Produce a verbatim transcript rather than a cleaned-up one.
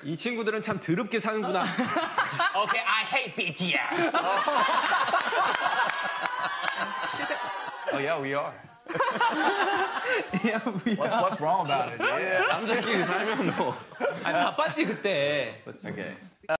이 친구들은 참 더럽게 사는구나. Okay, I hate B T S. Oh yeah, we are. 야, 뭐야. What's, what's wrong about it? Yeah. 남자끼리 살면 뭐. 아, 바빴지, 그때. Okay.